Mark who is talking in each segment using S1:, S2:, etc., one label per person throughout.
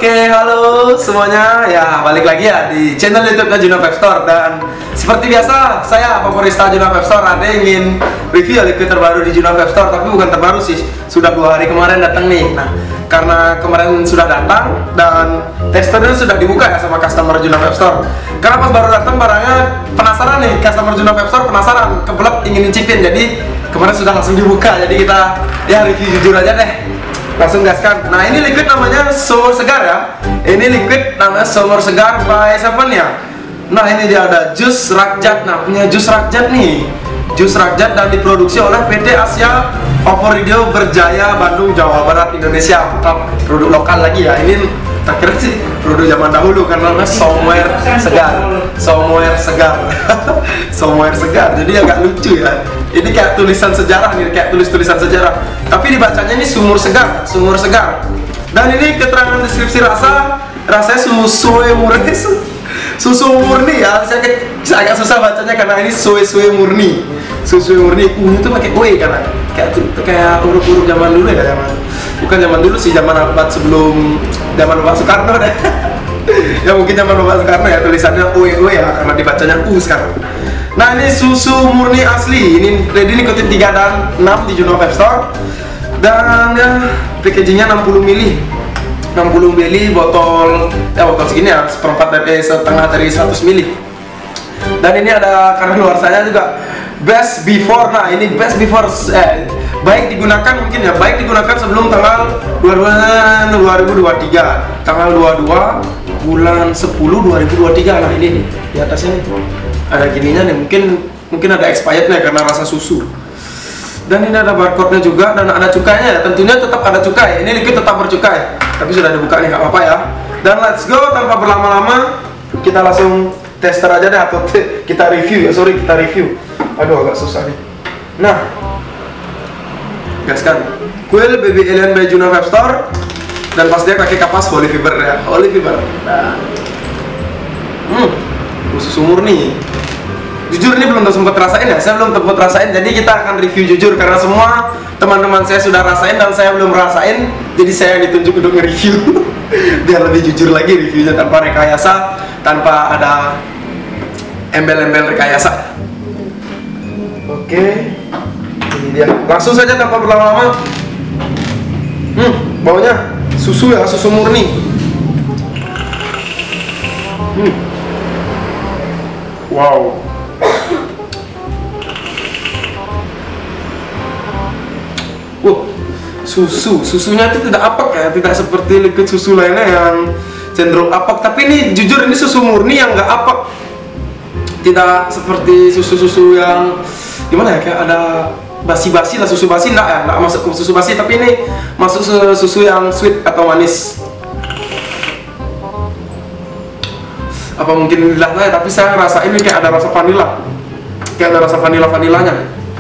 S1: Oke, halo semuanya. Ya, balik lagi ya di channel YouTube-nya Juno Vape Store. Dan seperti biasa, saya Favorista Juno Vape Store. Ada ingin review liquid terbaru di Juno Vape Store, tapi bukan terbaru sih. Sudah 2 hari kemarin datang nih. Nah, karena kemarin sudah datang dan testernya sudah dibuka ya sama customer Juno Vape Store. Karena pas baru datang barangnya penasaran nih, customer Juno Vape Store penasaran, kebelet ingin nyicipin. Jadi kemarin sudah langsung dibuka. Jadi kita ya review jujur aja deh. Langsung gaskan. Nah, ini liquid namanya Sumur Segar ya. Ini liquid namanya Sumur Segar by Seven ya. Nah, ini dia ada jus Rakyat. Nah, punya jus Rakyat nih. Jus Rakyat dan diproduksi oleh PT Asia Operindo Berjaya, Bandung, Jawa Barat, Indonesia. Mantap, produk lokal lagi ya. Ini tak kira sih produk zaman dahulu karena namanya Somewhere Segar. Somewhere Segar. Somewhere Segar. Jadi agak lucu ya. Ini kayak tulisan sejarah nih, kayak tulisan sejarah. Tapi dibacanya ini Sumur Segar, Sumur Segar. Dan ini keterangan deskripsi rasanya susu murni, susu murni ya. Saya agak susah bacanya karena ini susu murni, susu murni. Itu pakai "we" karena kayak huruf-huruf zaman dulu ya, bukan zaman dulu sih, zaman abad sebelum zaman Bapak Soekarno deh. Ya mungkin zaman Bapak Soekarno ya, tulisannya "we" ya karena dibacanya "u" sekarang. Nah, ini susu murni asli. Ini ready nikotin 3 dan 6 di Juno Vape Store. Dan ya packagingnya 60 ml. 60 ml botol, ya botol segini ya, setengah dari 100 ml. Dan ini ada karena luarsanya juga best before. Nah, ini best before baik digunakan mungkin ya, baik digunakan sebelum tanggal 2023, tanggal 22 bulan 10 2023. Nah, ini nih di atasnya nih ada gininya nih, mungkin ada expirednya karena rasa susu. Dan ini ada barcode-nya juga dan ada cukainya ya. Tentunya tetap ada cukai. Ini liquid tetap bercukai, tapi sudah dibuka nih, nggak apa-apa ya. Dan let's go, tanpa berlama-lama kita langsung tester aja deh, atau kita review ya. Sorry, kita review. Aduh, agak susah nih. Nah, gaskan. Coil Baby Alien by Juno Vape Store. Dan pastinya pakai kapas Holy Fiber ya, Holy Fiber. Nah, susu murni. Jujur ini belum sempat rasain ya, saya belum sempat rasain. Jadi kita akan review jujur karena semua teman-teman saya sudah rasain dan saya belum rasain. Jadi saya ditunjuk untuk nge-review biar lebih jujur lagi reviewnya, tanpa rekayasa, tanpa ada embel-embel rekayasa. Oke, ini dia. Langsung saja tanpa berlama-lama. Baunya susu ya, susu murni. Wow. Susunya itu tidak apek ya, tidak seperti liquid susu lainnya yang cenderung apek. Tapi ini jujur, ini susu murni yang nggak apek. Tidak seperti susu-susu yang gimana ya, kayak ada basi-basi lah. Susu basi enggak ya, enggak masuk ke susu basi, tapi ini masuk susu yang sweet atau manis. Apa mungkin lidah saya, tapi saya rasa ini kayak ada rasa vanila, kayak ada rasa vanilanya.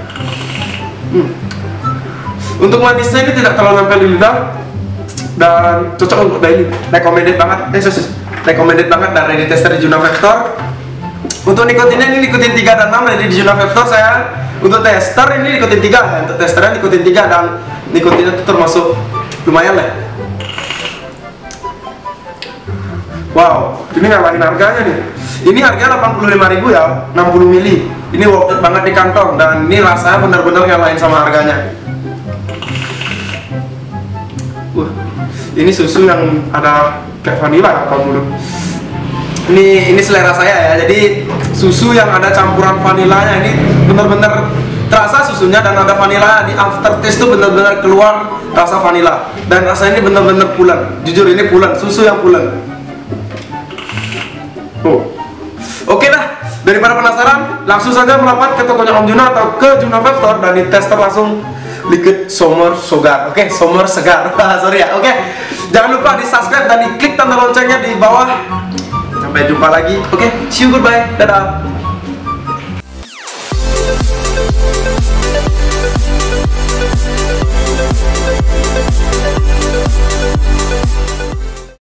S1: Untuk manisnya ini tidak terlalu nempel di lidah dan cocok untuk daily. Recommended banget, recommended banget dari tester di Juno Vape Store. Untuk nikotinnya ini nikotin 3 dan 6 dari Juno Vape Store. Saya untuk tester ini nikotin 3 ya, untuk testernya nikotin 3 dan nikotinnya itu termasuk lumayan lah. Wow, ini ngalahin harganya nih. Ini harganya 85.000 ya, 60 ml. Ini worth it banget di kantong dan ini rasanya benar-benar ngalahin sama harganya. Ini susu yang ada kayak vanila kalau menurut. Ini selera saya ya. Jadi susu yang ada campuran vanilanya ini benar-benar terasa susunya dan ada vanila di aftertaste tuh, benar-benar keluar rasa vanila dan rasanya ini benar-benar pulen. Jujur ini pulen, susu yang pulen. Oke dah, daripada penasaran, langsung saja merapat ke tokonya Om Juno atau ke Juno Vape Store dan di tester langsung liquid Sumur Segar. Oke, Sumur Segar. Sorry ya. Oke, jangan lupa di subscribe dan di klik tanda loncengnya di bawah. Sampai jumpa lagi. Oke, see you, goodbye, dadah.